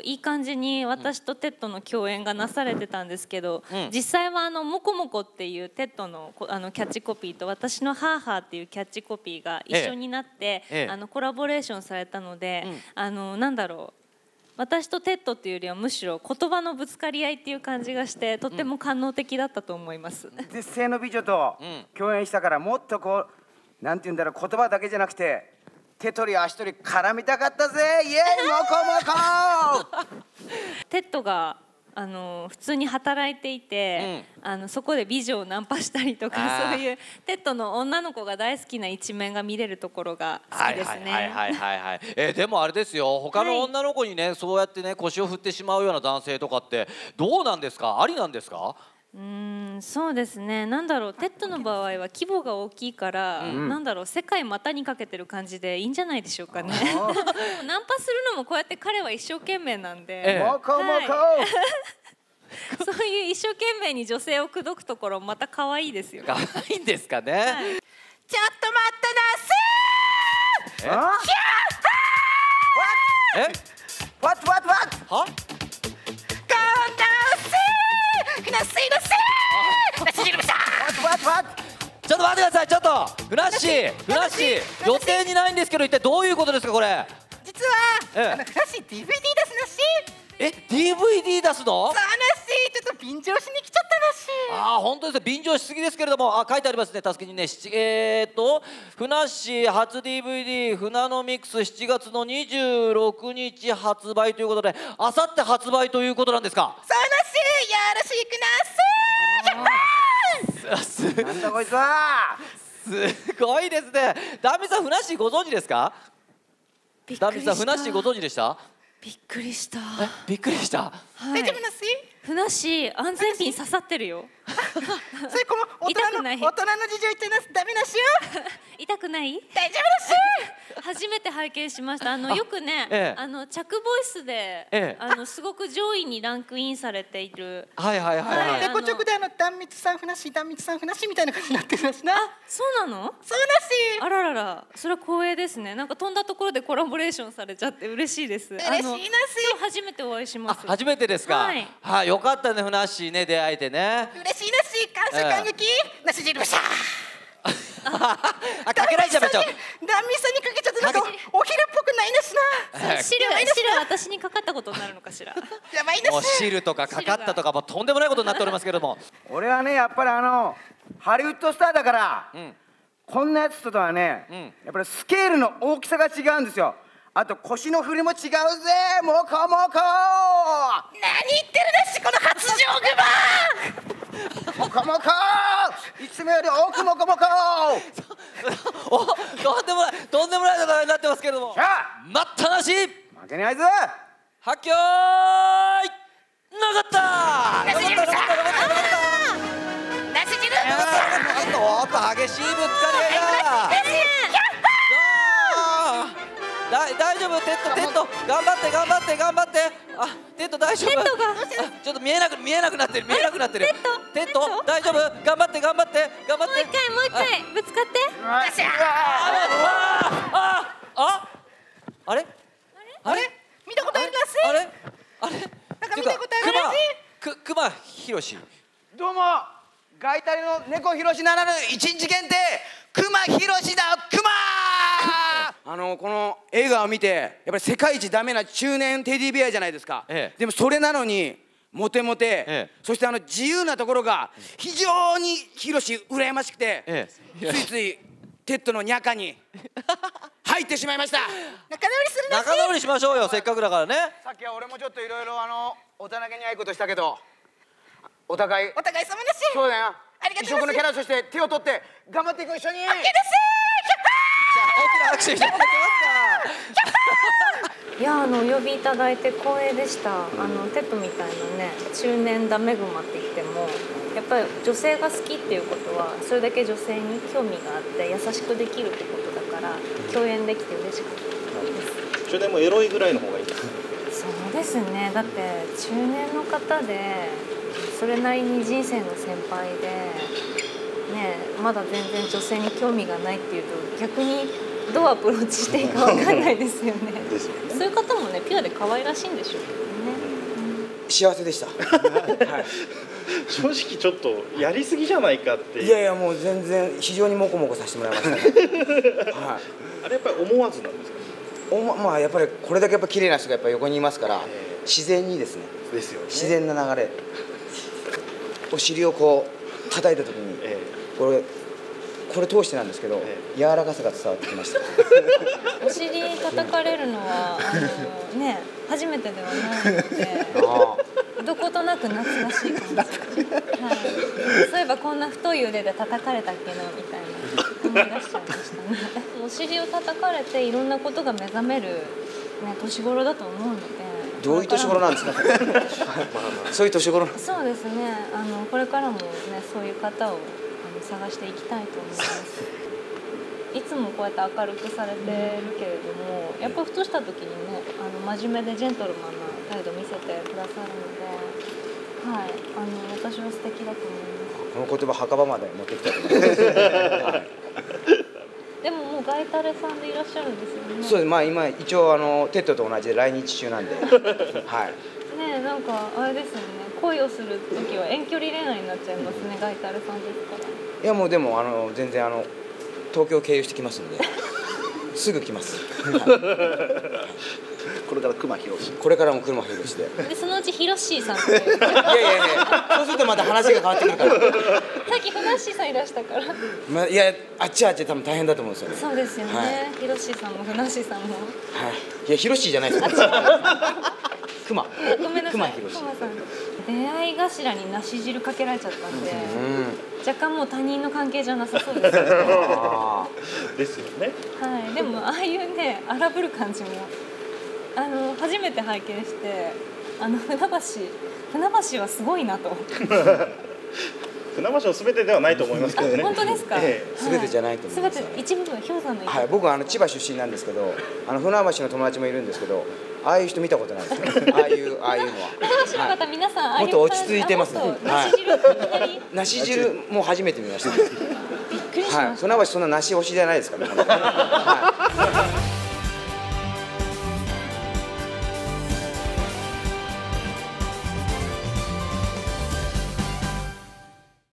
いい感じに私とテッドの共演がなされてたんですけど、実際はモコモコっていうテッドのキャッチコピーと私のハーハーっていうキャッチコピーが一緒になって、コラボレーションされたので、なんだろう、私とテッドっていうよりはむしろ言葉のぶつかり合いっていう感じがしてとっても官能的だったと思います。 絶世の美女と共演したから、もっとこうなんて言うんだろう、言葉だけじゃなくて手取り足取り絡みたかったぜ。イエーイモコモコテッドが普通に働いていて、そこで美女をナンパしたりとか、そういうテッドの女の子が大好きな一面が見れるところが好きですね。 でもあれですよ、他の女の子にね、そうやってね腰を振ってしまうような男性とかってどうなんですか、ありなんですか？ そうですね、なんだろう、テッドの場合は規模が大きいから、なんだろう、世界股にかけてる感じでいいんじゃないでしょうかね。ナンパするのもこうやって彼は一生懸命なんで、 モコモコそういう一生懸命に女性を口説くところまた可愛いですよ。 可愛いんですかね。 ちょっと待ったな What は？ちょっと待ってください、ちょっとふなっしー、予定にないんですけど、一体どういうことですかこれ？ 実はふなっしー DVD 出すなし。 DVD 出すの？ そうなし、ちょっと便乗しに来ちゃったなし。 本当ですね、便乗しすぎですけれども、書いてありますね、助けにね、ふなっしー初 DVD ふなのミックス7月の26日発売ということで、あさって発売ということなんですか？ そうなし、よろしくなす。 なんだこいつは。 すごいですね。ダンミさん、ふなっしーご存知ですか？ダンミさん、ふなっしーご存知でした？ びっくりした。 びっくりした。 大丈夫なし？ ふなっしー、安全ピン刺さってるよ。 それこの大人の事情言ってなすダメなしよ。 痛くない？ 大丈夫なし。 初めて拝見しました。よくね、着ボイスで、すごく上位にランクインされている。 レコチョクで壇蜜さんふなっしー、壇蜜さんふなっしーみたいな感じになってるらしな。 そうなの？ そうなし。 あららら、それは光栄ですね。なんか飛んだところでコラボレーションされちゃって嬉しいです。 嬉しいなし。 今日初めてお会いします。 初めてですか？はい、よかったね、ふなっしーね、出会えてね。 嬉しいなし、感謝感激、なし汁ぶしゃー。かけられちゃいました。 壇蜜さんにかけちゃって、なんかお昼っぽくないなしな。 汁私にかかったことになるのかしら。 やばいなし。 お汁とかかかったとか、もうとんでもないことになっておりますけれども。 俺はね、やっぱりハリウッドスターだから、こんなやつとはね、やっぱりスケールの大きさが違うんですよ。あと腰の振りも違うぜ。モコモコ。 何言ってるなし、この発情グマ。 モコモコ。いつもより多くモコモコ。 とんでもないことになってますけれども。待ったなし。 負けないぞ。 発狂。なかった。 なし汁。 おっと激しいぶつかり合いだ。大丈夫、テッド、頑張って。テッド大丈夫。ちょっと見えなくなってる。テッド大丈夫、頑張って。 もう一回ぶつかって。 あれ見たことあるなし。なんか見たことあるなし。 熊ひろし。 どうも、ガイタレの猫ひろしならぬ一日限定熊ひろしだ。この映画を見て、やっぱり世界一ダメな中年テディベアじゃないですか。でもそれなのにモテモテ、そして自由なところが非常にひろし羨ましくて、ついついテッドのニャカに入ってしまいました。 仲直りするなし。 仲直りしましょうよ、せっかくだからね。 さっきは俺もちょっといろいろおたなげに合いことしたけど、お互い様なし。 そうだよ。 ありがとうございます。 異色のキャラとして手を取って頑張っていこう、一緒に。 オッケーです。 大きな拍手いただけますか。 いや、お呼びいただいて光栄でした。テッドみたいなね、中年ダメグマって言っても、やっぱり女性が好きっていうことはそれだけ女性に興味があって優しくできるってことだから、共演できて嬉しかったです。 中年もエロいぐらいの方がいいです。 そうですね。だって中年の方でそれなりに人生の先輩でね、まだ全然女性に興味がないっていうと逆にどうアプローチしていいかわかんないですよね。そういう方もねピュアで可愛らしいんでしょうけどね。 幸せでした。はい。 正直ちょっとやりすぎじゃないかっていう。 いやいやもう全然非常にモコモコさせてもらいましたね。はい。 あれやっぱり思わずなんですか。 まあやっぱりこれだけやっぱ綺麗な人がやっぱ横にいますから、自然にですね。 ですよね。 自然な流れ。お尻をこう叩いた時に、これ通してなんですけど、柔らかさが伝わってきました。 お尻叩かれるのはね初めてではないので、どことなく懐かしい感じ。はい。そういえばこんな太い腕で叩かれたっけなみたいな思い出しちゃいましたね。お尻を叩かれていろんなことが目覚めるね年頃だと思うので。 どういう年頃なんですか。そういう年頃。 そうですね。これからもねそういう方を探していきたいと思います。いつもこうやって明るくされてるけれども、やっぱふとした時にね真面目でジェントルマンな態度見せてくださるので、はい、私は素敵だと思います。 この言葉墓場まで持ってきたと思います。はい、 でももうガイタレさんでいらっしゃるんですよね。 そうです。まあ今一応テッドと同じで来日中なんで。はい。 ね、なんかあれですよね。恋をする時は遠距離恋愛になっちゃいますね。ガイタレさんですから。 いやもうでも全然東京経由してきますんで。すぐ来ます。 これから熊博士。 これからも熊博士で。 でそのうちヒロッシーさん。いやそうするとまた話が変わってくるから。さっきふなっしーさんいらしたから。 いやあっち多分大変だと思うんですよね。 そうですよね。ヒロッシーさんもふなっしーさんも。 はい。いやヒロッシーじゃないですよ。熊。 ごめんなさい。 熊博士。 出会い頭に梨汁かけられちゃったんで、若干もう他人の関係じゃなさそうです。 ですよね。 はい。でもああいうね荒ぶる感じも初めて拝見して船橋はすごいなと。 船橋のすべてではないと思いますけどね。 本当ですか。 すべてじゃないと思います。 すべて一部分氷山の。 はい。僕は千葉出身なんですけど、船橋の友達もいるんですけど、ああいう人見たことないですよ。ああいうのは。 船橋の方皆さんもっと落ち着いてますね。梨汁も初めて見ました。 びっくりしました。 船橋そんな梨推しじゃないですからね。